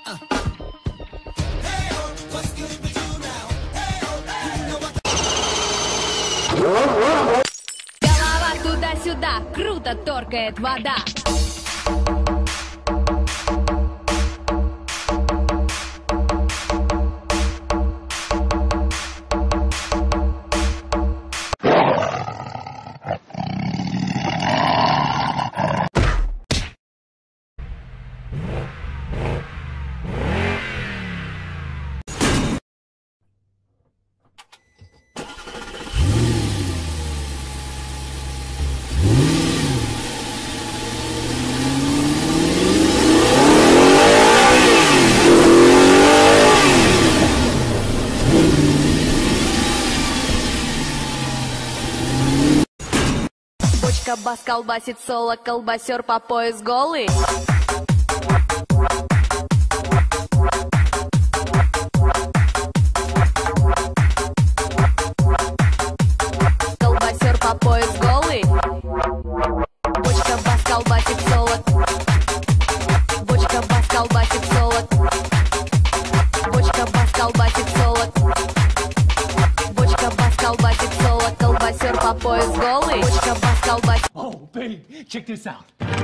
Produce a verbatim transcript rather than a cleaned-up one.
Голова туда-сюда, круто торкает вода. Бас колбасит соло, колбасер по пояс голый. Колбасер по пояс голый. Бочка бас колбасит соло. Бочка бас колбасит соло. Бочка бас колбасит соло. Бочка бас колбасит соло. Колбасер по пояс голый. Бочка бас колбасит. Oh, babe, check this out.